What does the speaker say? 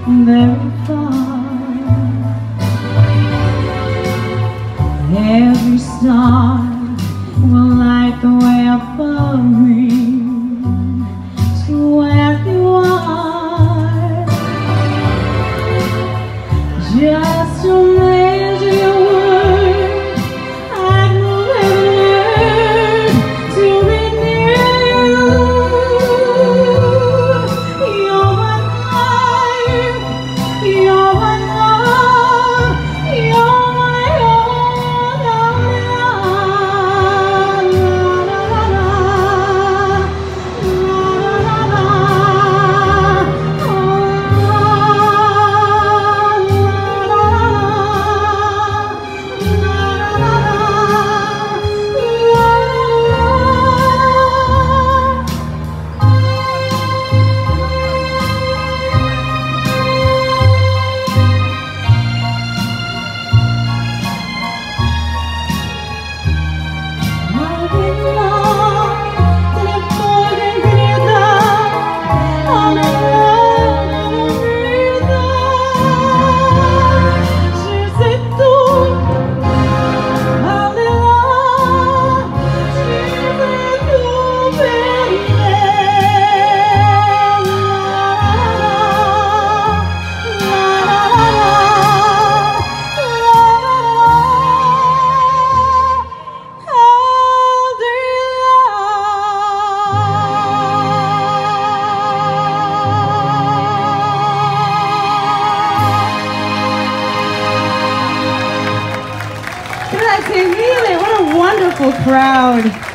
very far. Every star will light the way above me to where you are. Just to measure your words, I'd move heaven to be near you. You're my life, you're my love, you're my all, la Grazie mille, what a wonderful crowd.